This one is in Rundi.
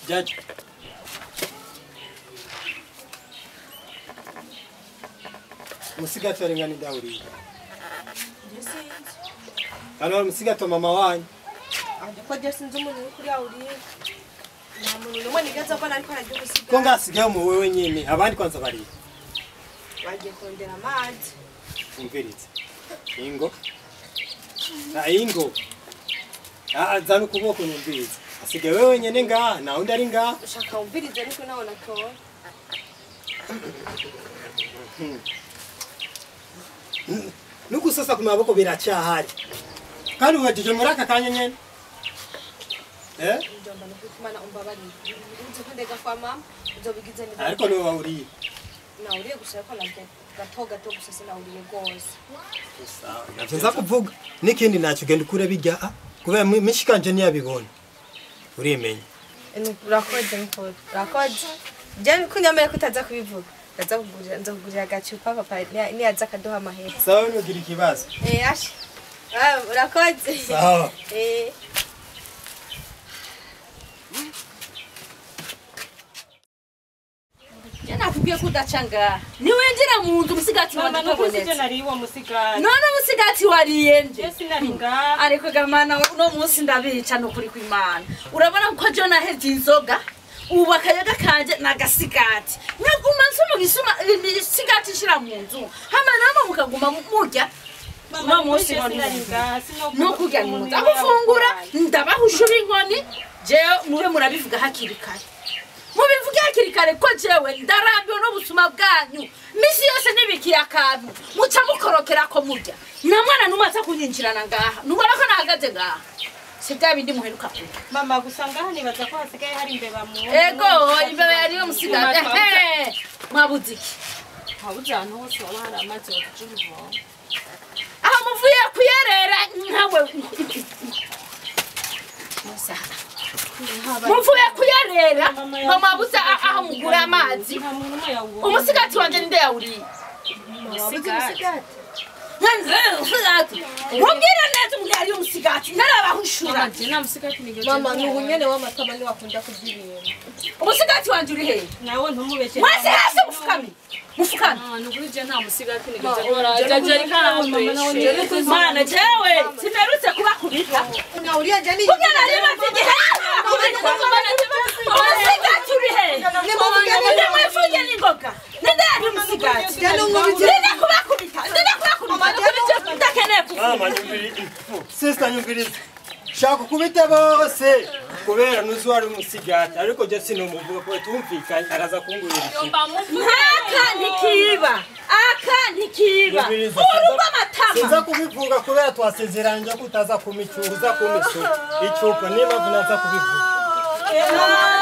Jaji. Musigato ringani dauri. Ano musigato mama wanyu. Kwa Jesse nzumuni kuri auri. Namuntu numwe nigaza bana ariko arajya gusiga. Ko ngasigaye mu wewe nyine abandi kwanza bari. Bagiye kondera amazi. Umviritse. Ingo. Na ingo. Zana ukuboko numviritse. Asigaye wewe nyene ngaha na undi ari ngaha. Ushaka umvirize niko naona ko. Nuko sasa ku maboko biracyahari. Kandi uhagije muri aka kanya nyene. Njomba nukumana umbabari. Unze kwendega kwa mama, uzobigize ni. Ariko niwe wauriye. Nauriye gusa ko nabyo gato gusa sinauriye gose. Sawa. Nza kuvuga n'ikindi nacyo genda ukure bijya kubera mishikanje niyabibona. Urimenye. Urakoze nko. Urakoze. Je kunyamera kutaza kubivuga. Nza kugurira agacupa papa ni aza kaduha amahera. Sawa nugira ikibazo. Ash. Urakoze. Sawa. Jana kubwiye kudacanga. Ni wenjira mu nzu musigati wa ntabonetse. Mama nariwo musigati. None musigati wariyenje. Yesi naringa. Ariko gamana no munsi ndabica no kuri kw'Imana. Urabona ko Jona hezi inzoga. Ubu akayaga kanje nagasigati. Nyaguma nsumu gisuma sigati shira mu nzu. Hama nama mukaguma murya. Mama munsi naringa. No kurya mu nzu. Agufungura ndabahushura inkoni. Je mube murabivuga hakiri kare. Mubivuga hakiri kare ko jewe ndarambiwe no busuma bwanyu. Misi yose nibiki akantu. Muca mukorokera ko murya. Na mwana numaza kunyinjirana ngaha. Nubona ko nahagaze ngaha. Sibya bindi muheruka kure. Mama gusanga hani baza ko hasigaye hari imbeba mu. Ego imbeba yari yo musigade. Mwabuze iki? Habuze ahantu hose waba hari amazi y'uruvo. Aha muvuye kuyerera nkawe. Muvuye kuyerera mwabuze aho mugura amazi. Umusigati wanje ninde yawuriye? Umusigati. Wongera neza umugari umusigati narabahushura. Mama nubu nyene w'amatama ni wakunda kuzibira. Umusigati wanje uri he? Nawe ntumubeshe. Mwese hasi mufukame. Mufukame. Nugurije nta musigati nigeze nkora. Jaje kandi. Mana jewe simerutse kubakubita. Nauriye je ni. Kugira nari matige. Umusigati uri he? Ni mwifuge n'ingoga. Ninde yari umusigati? Ninde kubakubita? Ninde kubakubita? Mama nyumviri. Sister nyumviri. Shaka kubita bose. Kubera nuzwari umusigati ariko je sinomuvuga ko tumvikanye araza kungurira iki. Aka ntikiba. Urumva amatama. Sinza kubivuga kubera twasezeranye ko utaza kumicuza kumisu. Icupa niba vunaza kubivuga.